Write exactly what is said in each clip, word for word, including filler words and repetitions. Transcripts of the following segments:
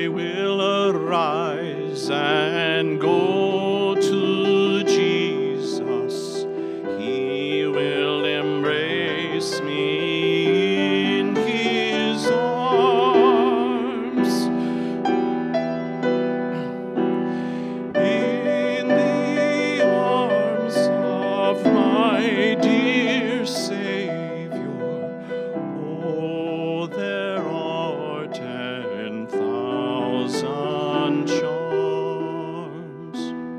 will arise and go to Jesus. He will embrace me in his arms. In the arms of my dear Savior, oh, there are ten thousand charms.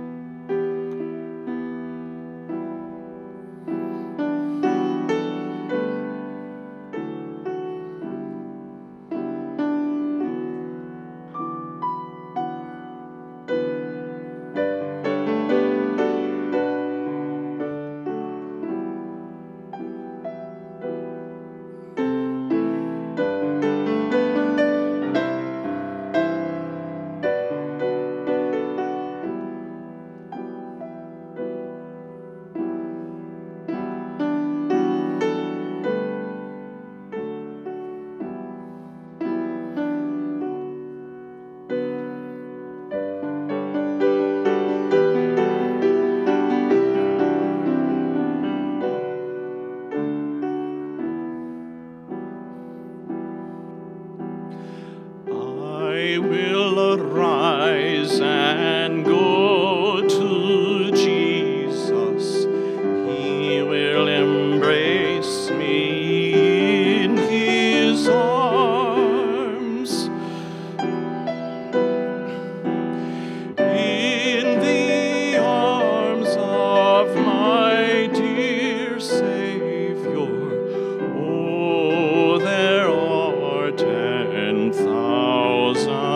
I will arise and go to Jesus. He will embrace me in his arms. In the arms of my dear Savior, oh, there are ten thousand